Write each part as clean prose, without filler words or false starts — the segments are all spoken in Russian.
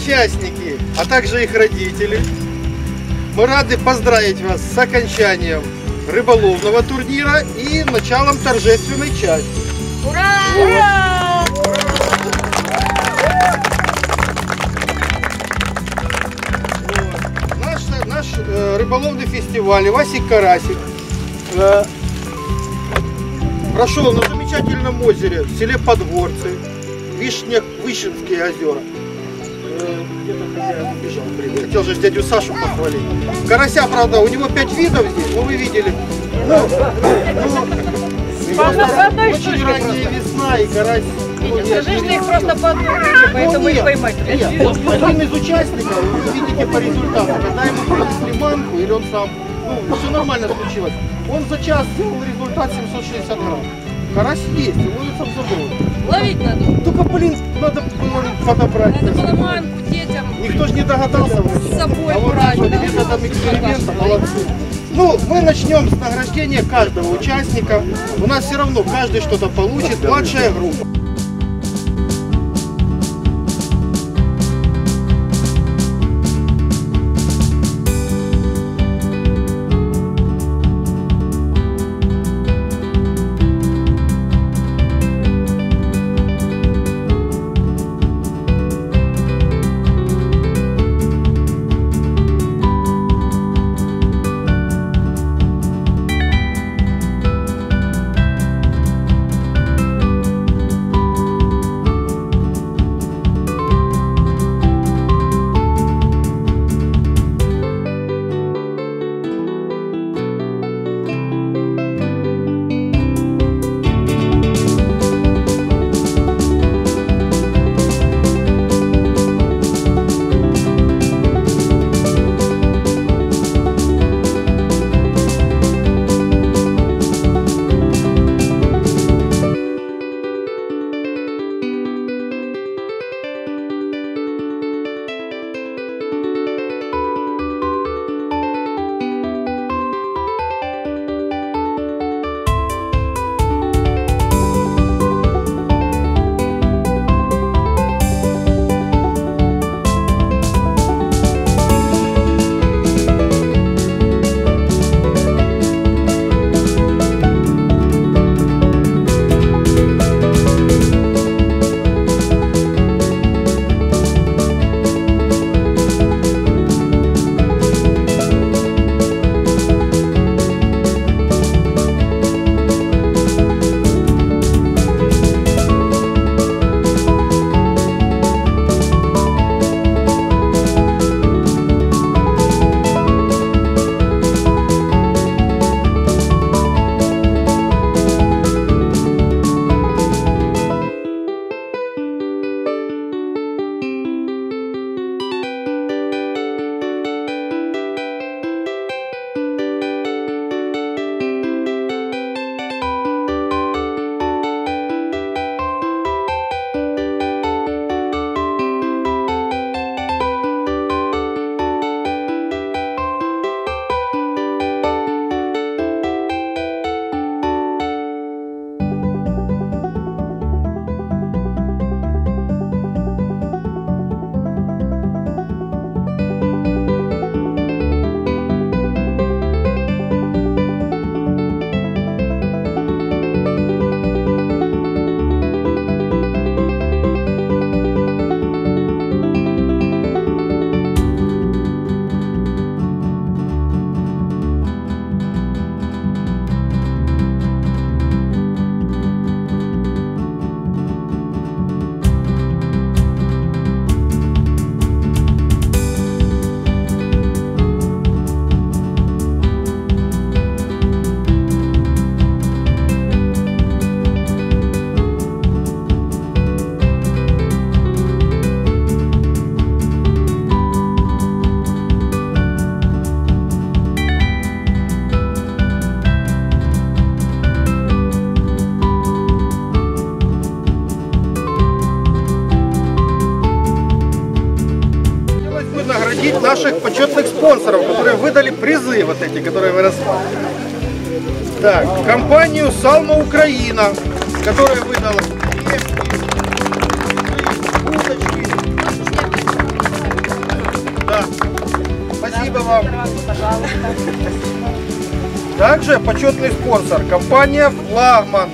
участники, а также их родители, мы рады поздравить вас с окончанием рыболовного турнира и началом торжественной части. Ура! Ура! Наш рыболовный фестиваль «Ивасик Карасик» прошел на замечательном озере в селе Подгорцы, Вышинские озера. Где-то хозяин убежал, хотел же дядю Сашу похвалить. Карася, правда, у него 5 видов здесь, но вы видели. Очень ранняя весна и карась. Скажи, что их просто по одной рыбе, поэтому их поймать. Один из участников, вы видите по результату, когда ему принесли приманку, или он сам, все нормально случилось, он за час сделал результат 760 грамм. Карась есть, и ловится в заброс. Ловить надо. Только, блин, надо было подобрать. Надо было манку детям. Никто же не догадался. С собой а вот брать. методом эксперимента, молодцы. Ну, мы начнем с награждения каждого участника. У нас все равно каждый что-то получит. Младшая группа. наградить наших почетных спонсоров, которые выдали призы, вот эти, которые вы рассматриваете. Так, компанию Салма Украина, которая выдала удочки, вам. Также почетный спонсор компания «Флагман».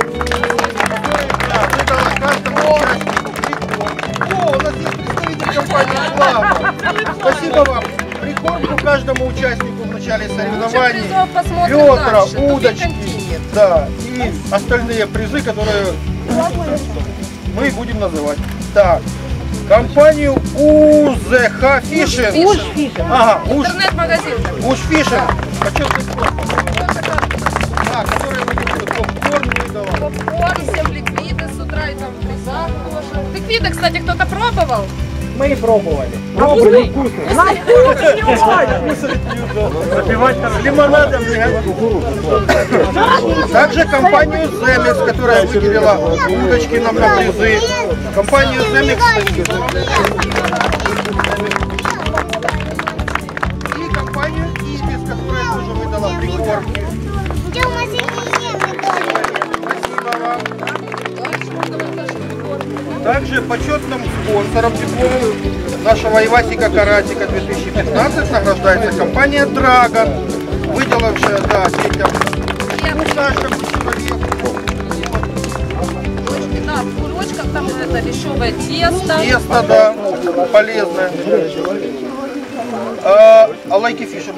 Выдала каждому участнику прикормку. О, у нас есть представитель компании «Флагман». Спасибо вам. Прикормку каждому участнику в начале соревнований. Ведра, удочки. Да, и остальные призы, которые мы будем называть. Так, компанию УЗХ Фишинг. Ага, Интернет-магазин. Уж Фишинг. Почетный спонсор. Да, который попкорн выдала. Попкорн, всем ликвиды с утра и там в призах тоже. Ликвиды, кстати, кто-то пробовал? Мы и пробовали. Пробовали вкусно. Запивать лимонадом. Также компанию Земекс, которая выделила удочки нам на призы. Компанию Земекс. И компанию Ибис, которая тоже выдала прикормки. Спасибо вам. Также почетным спонсором диплома нашего Ивасика Карасика 2015 награждается компания Драгон, выделавшая детям каждому человеку. Да, в кулечках там вот это вишневое тесто. Тесто, да, полезное. Лайки Фишер.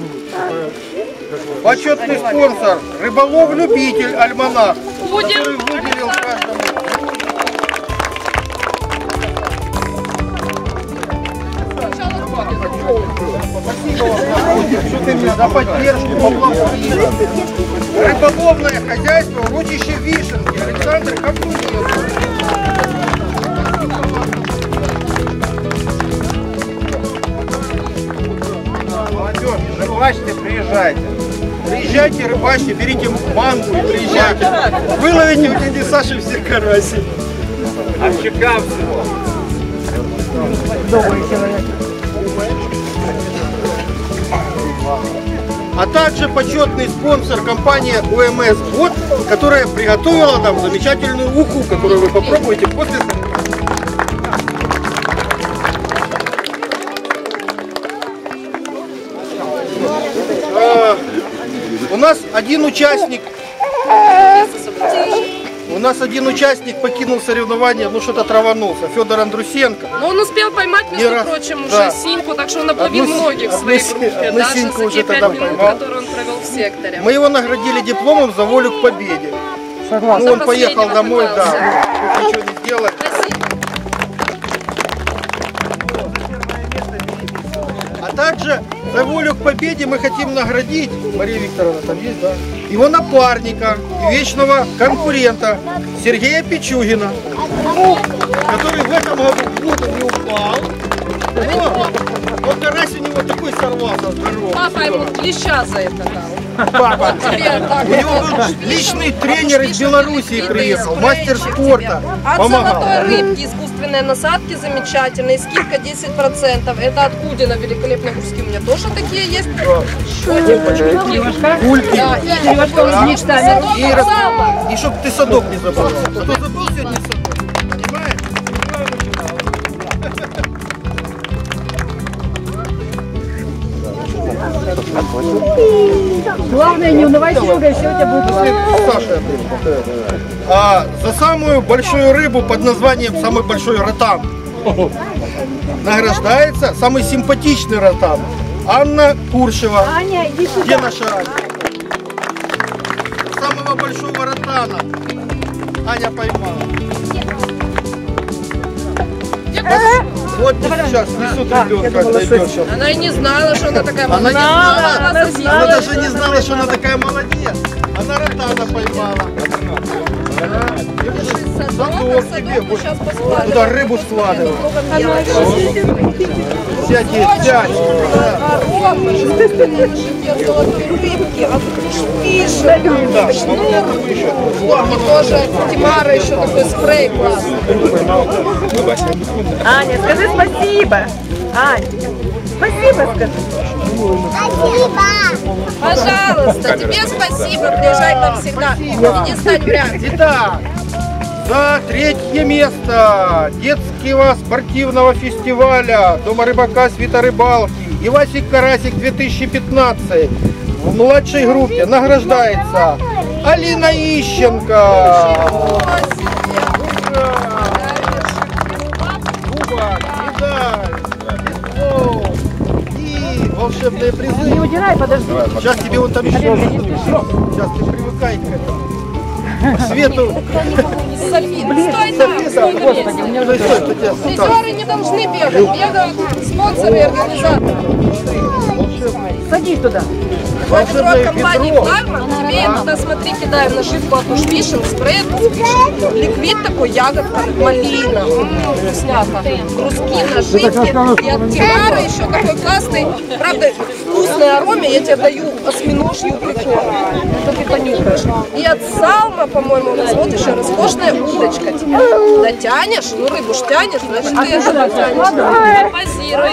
Почетный спонсор рыболов-любитель Альманах, который выделил каждому. Спасибо вам за поддержку, поблажки. Рыболовное хозяйство урочище Вишенки. Александр Капунев. Молодежь, рыбачьте, приезжайте. Приезжайте, рыбачьте, берите мангу и приезжайте. Выловите у дяди Саши все караси. А в Чекавцево. А также почетный спонсор компания УМС Бот, которая приготовила нам замечательную уху, которую вы попробуете после соревнований. У нас один участник покинул соревнования, ну что-то траванулся, Федор Андрусенко. Но он успел поймать, между раз, прочим, да. уже синьку, так что он обловил Одну многих в одну своей синьку группе, даже за уже те 5 тогда минут, поймал. которые он провел в секторе. Мы его наградили дипломом за волю к победе. Согласен. Ну, он поехал домой, да, пытался. ничего не сделать. Спасибо. А также за волю к победе мы хотим наградить, Мария Викторовна там есть, да, его напарника и вечного конкурента Сергея Пичугина, который в этом году не упал. Но карась у него такой сорвался здоровый. Папа ему клеща за это дал. Папа. Тебе так У него был личный тренер из Белоруссии приехал, мастер спорта, От помогал. золотой рыбки, искусственные насадки замечательные, скидка 10%. Это от Кудина, великолепные куски. У меня тоже такие есть. Кульки. Да, и садок И, сало. и чтоб ты садок не забыл. А то забыл сегодня садок. Понимаешь? Главное, не унывай, Серега, и все у тебя будет хорошо. Саша, за самую большую рыбу под названием самый большой ротан награждается самый симпатичный ротан Анна Куршева. Аня, иди сюда. Где наша Аня? Самого большого ротана Аня поймала. Вот сейчас несут ребенка, дойдет сейчас. Она и не знала, что она такая Она не молодец. знала, она даже не знала, что она такая молодец. Она ротана поймала. Задок тебе, Сейчас посмотрим. туда рыбу складывай. Всякие сядь. Рыбки, а тут тоже Тимара еще такой спрей классный. Аня, скажи спасибо. Аня, спасибо скажи. Пожалуйста, тебе спасибо, приезжай к нам всегда. Иди стань в ряд. Итак, за третье место детского спортивного фестиваля Дома рыбака Свита Рыбалки Ивасик Карасик 2015 в младшей группе награждается Алина Ищенко. Кубок, медаль, диплом и волшебные призы. Не удирай, подожди. Сейчас тебе он там еще. Сейчас ты привыкай к этому. К свету. Софи, стой там! Призеры не должны бегать, бегают спонсоры и организаторы. Садись туда. Волшебная компании «Флагман» тебе туда, смотри, кидаем нашивку от Ушвишен, спрей от Ушвишен, ликвид такой, ягодка, малина, вкусняка, бруски, нашивки, и от Тимара еще какой классный, правда, вкусной ароме, я тебе даю осьминожью прикол, это ты понюхаешь. И от Салма, по-моему, у нас вот еще роскошная удочка. Дотянешь, ну рыбу ж тянешь, значит ты это дотянешь. Позируй.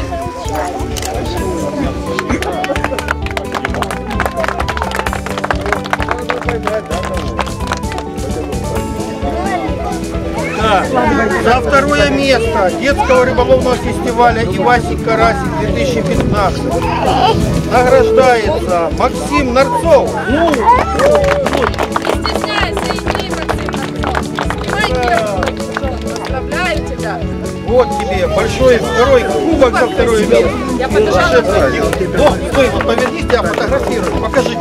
За второе место детского рыболовного фестиваля «Ивасик Карасик 2015» награждается Максим Нарцов. Не стесняйся, иди, Максим Нарцов. Снимай первую. Поздравляю тебя. Вот тебе большой второй кубок за второе место. Я побежала. О, стой, вот повернись, я фотографирую. Покажи.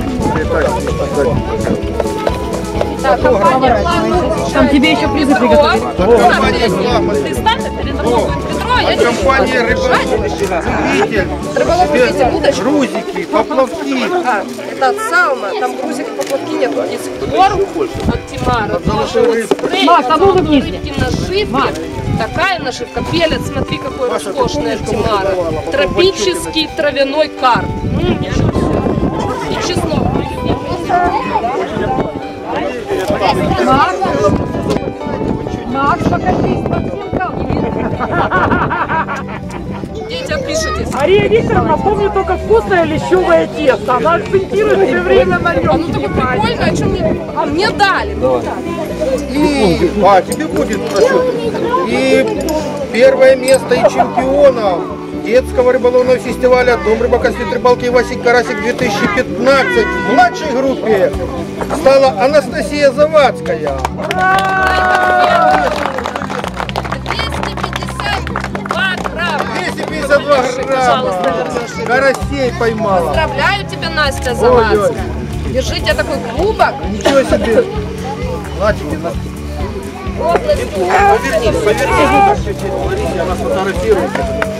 Так, компания «Флагман». Там тебе еще призы приготовили. Компания «Флагман». Ты стань, передо мной будет ведро, я не Компания «Рыболовитель». Рыболовитель, удочка. Грузики, поплавки. Это от Салма, там грузик поплавки нет, есть корм от Тимара. Макс, а ну улыбнись. Нашивки. Такая нашивка, пелец, смотри, какой роскошный от Тимара. Тропический травяной карп. И чеснок. Макс, покажись, Дети, отпишитесь. Мария Викторовна, помню только вкусное лещевое тесто. Она акцентирует все время на нем. Ну такое прикольно, о чем мне... А мне дали. И, тебе будет, прошу. И первое место и чемпионом детского рыболовного фестиваля «Дом рыбака Свет рыбалки Ивасик Карасик 2015» в младшей группе стала Анастасия Завадская. 252 грамма. Карасей поймала. Поздравляю тебя, Настя Завадская. Держите такой кубок. Ничего себе. На тебе, на. Повернись. Смотрите, она фотографирует.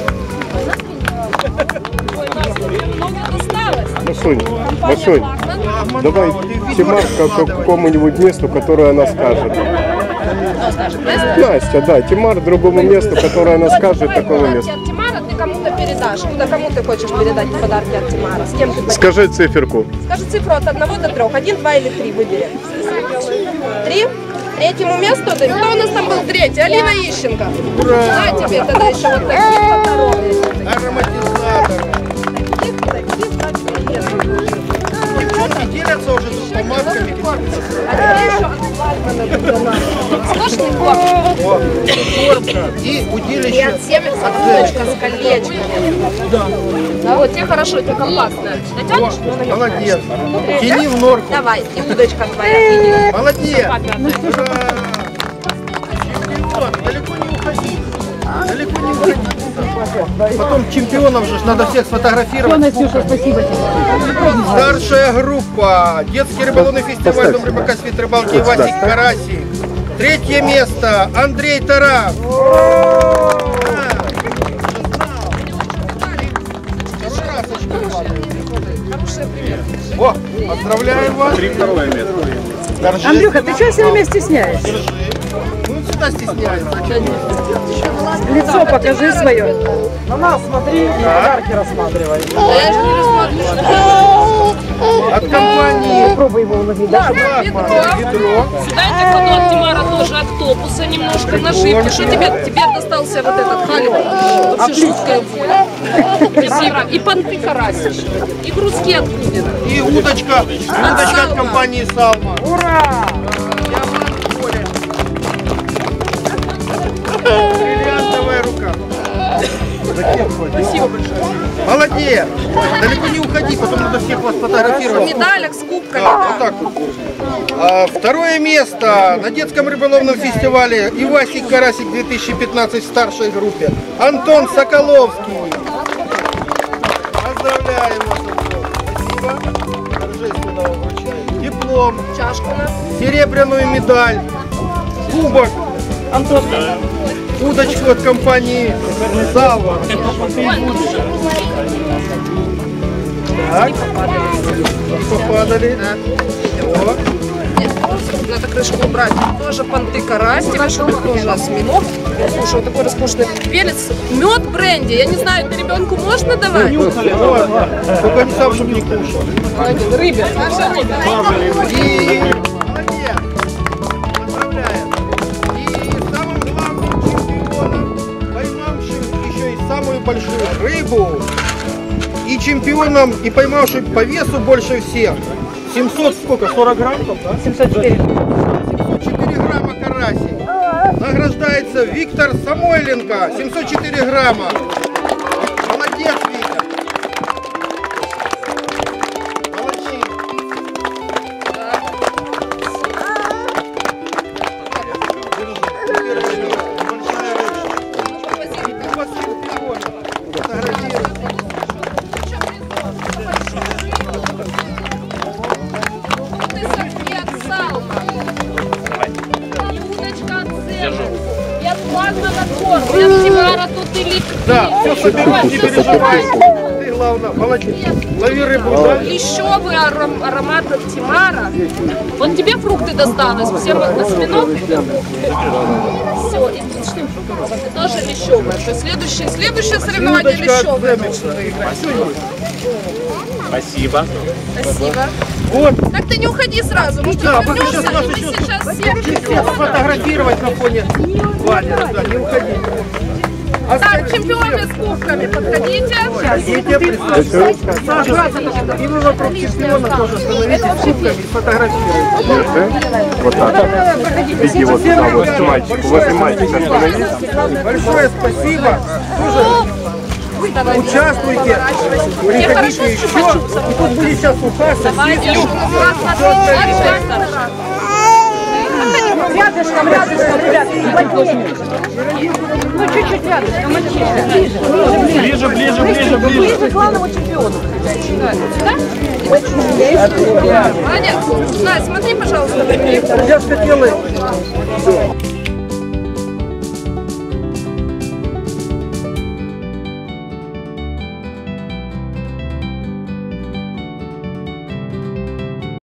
Машунь, давай Тимарка к какому-нибудь месту, которое она скажет. Настя, да, Тимар другому месту, которое она скажет, такому месту. От Тимара ты кому-то передашь. Кому ты хочешь передать подарки от Тимара? С кем ты поделишься? Скажи циферку. Скажи цифру от 1 до 3. 1, 2 или 3 выбери. 3? Третьему месту? Да, кто у нас там был третий? Алина Ищенко. Ура! На тебе тогда еще вот такие фоторолики. Ароматизатор. Девчонки делятся уже с помадками. Сложный корм. И удилище. И от семек удочка с колечками. Да. Вот, тебе хорошо, тебе компактно. Дотянешь? Молодец. Тяни в норку. Давай, и удочка твоя. Молодец. Ура! Чемпион. Далеко не уходи. Далеко не уходи. Потом чемпионов же надо всех сфотографировать. Настюша, спасибо тебе. Старшая группа. Детский рыболовный фестиваль «Дом рыбака Свет рыбалки Ивасик Карасик». Третье место. Андрей Тарас. О, поздравляем вас. Держи. Андрюха, ты что все время стесняешься? Ну, всегда стесняется. Лицо покажи свое. На нас смотри и подарки рассматривай. Я же не рассматриваю. От компании Попробуй его уловить. Да, «Ведро». Дайте кладу от Тимара тоже октопуса немножко нашивки. Что тебе достался вот этот халибут? Вообще жуткая воля. Спасибо. И понты карасик. И бруски от Кубина. И удочка от компании «Салма». Ура! Бриллиантовая рука. Зачем ходишь? Спасибо большое. Молодец. Далеко не уходи, потом надо всех вас В фотографировать. медалях с кубками. Вот так вот. Второе место на детском рыболовном фестивале Ивасик Карасик 2015 в старшей группе. Антон Соколовский. Поздравляем вас, Антон. Спасибо. Торжественно вам вручаем диплом, Чашку на. серебряную медаль, кубок, удочку от компании Сава. Так, попадали. О. Надо крышку убрать. Тоже понты карась, телешок, тоже осьминог. Слушай, вот такой роскошный перец. Мед бренди. Я не знаю, это ребенку можно давать? Нюхали, давай. Только не сам, чтобы не кушал. Рыбе. И молодец. Поздравляем. И самым главным чемпионом, поймавшим еще и самую большую рыбу, и чемпионом, и поймавшим по весу больше всех. 700 сколько? 40 грамм там, да? 704. 704 грамма карасей. Награждается Виктор Самойленко. 704 грамма. Молодец, Виктор. Молодчина. Держи. Большая рыба. У вас чемпион. Фотографируй. Ты сапфет, салка. Удочка от центра. Я плазма на корм. Я Тимара тут или... Да, все соберу, не переживай. Ты главное, молодец. Лови рыбу, да? Еще бы аромат от Тимара. Вот тебе фрукты досталось, всем осьминог. Все, и тут что? Ты тоже лещевая. То есть следующее соревнование лещевое. Спасибо. Спасибо. Вот. Так ты не уходи сразу. Мы Да, мы вернемся, сейчас и мы сейчас всех всех сфотографировать на фоне баннера, да, не уходи. Так, чемпионы с кубками, подходите. Идите, представьте. Саша, и вы вокруг чемпиона тоже становитесь с кубками и сфотографируйте. Вот так. Иди вот туда, возле мальчика. Возле мальчика остановись. Большое спасибо. Тоже участвуйте. Приходите еще. И тут будет сейчас уха. Давайте. Рядышком, ребят, ну чуть-чуть рядышком, Ближе, ближе, ближе, ближе. ближе к главному чемпиону. Молодец. Настя, смотри, пожалуйста, на меня. Я же хотела.